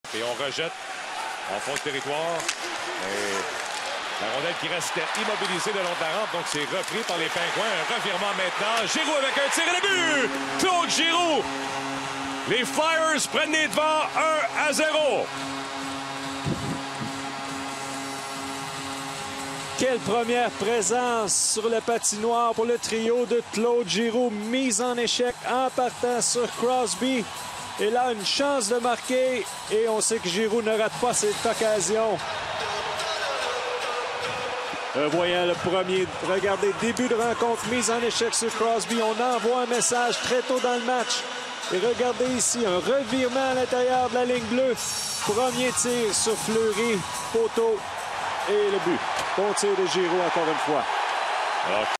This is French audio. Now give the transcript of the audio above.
Et on rejette en fond de territoire. Et la rondelle qui reste immobilisée le long de la rampe. Donc c'est repris par les Pingouins. Un revirement maintenant. Giroux avec un tir et le but! Claude Giroux! Les Flyers prennent les devants 1-0. Quelle première présence sur le patinoire pour le trio de Claude Giroux. Mise en échec en partant sur Crosby. Et là, une chance de marquer. Et on sait que Giroux ne rate pas cette occasion. Voyons le premier. Regardez, début de rencontre, mise en échec sur Crosby. On envoie un message très tôt dans le match. Et regardez ici, un revirement à l'intérieur de la ligne bleue. Premier tir sur Fleury, poteau et le but. Bon tir de Giroux encore une fois. Alors...